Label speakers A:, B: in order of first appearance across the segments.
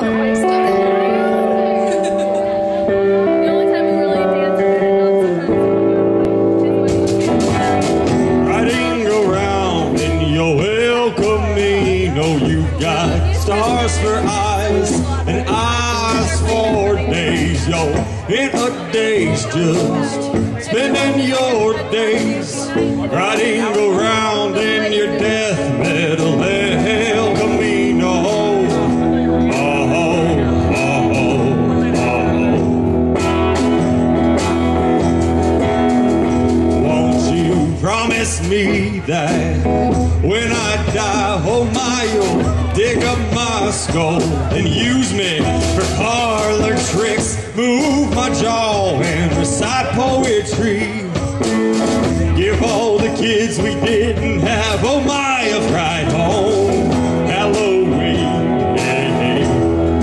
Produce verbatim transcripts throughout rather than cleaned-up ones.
A: Riding around in your El Camino, you got stars for eyes and eyes for days. Yo, in a daze, just spending your days riding around in your death metal El Camino. Oh, oh, oh. Won't you promise me that when I die, oh my, you'll dig up my skull and use me for parlor tricks, move my jaw and recite poetry, give all the kids we didn't have, oh my, a fright home Halloween. Hey, hey.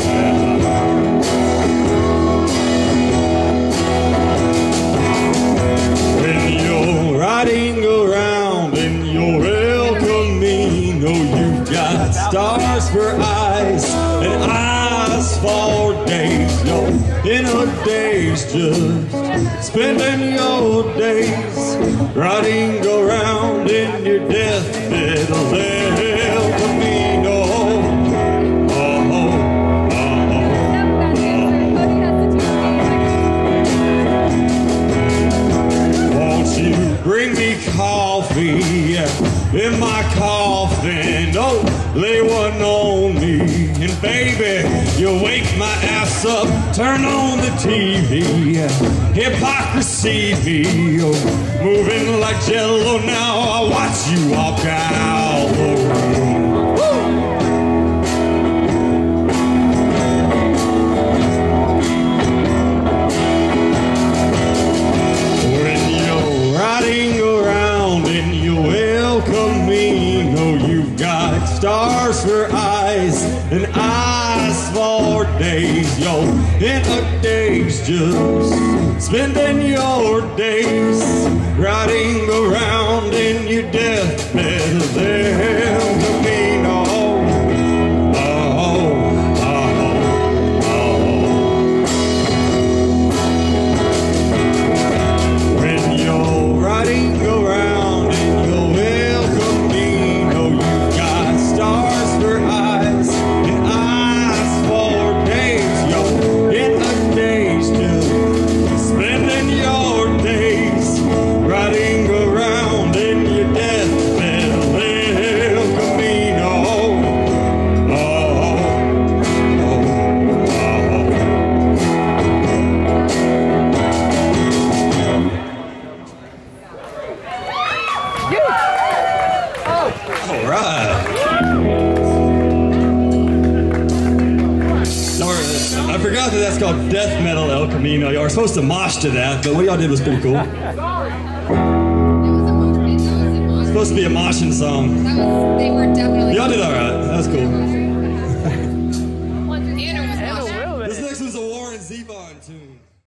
A: When you're riding around in your El Camino, you've got stars for eyes and eyes for days. Yo, in a daze, just spending your days riding around in your deathbed El Camino. Oh, oh, oh. Won't you bring me coffee in my coffin? Oh, lay one on me. And baby, you wake my ass up, turn on the T V. Hypocrisy be oh, moving like jello now. I watch you walk out the room. When you're riding around in your El Camino, you've got stars for eyes and eyes for days. Yo, in a daze, just spending your days riding around in your deathbed El Camino. Oh, oh, oh. When you're riding around in your El Camino, you've got stars for eyes and eyes for days. Yo, in a daze, just spending your days riding around in your deathbed El Camino. Oh, oh, oh. All right. I forgot that that's called death metal El Camino. Y'all were supposed to mosh to that, but what y'all did was pretty cool. It's supposed to be a moshing song.
B: That was, they were definitely.
A: Y'all did all right. That was cool.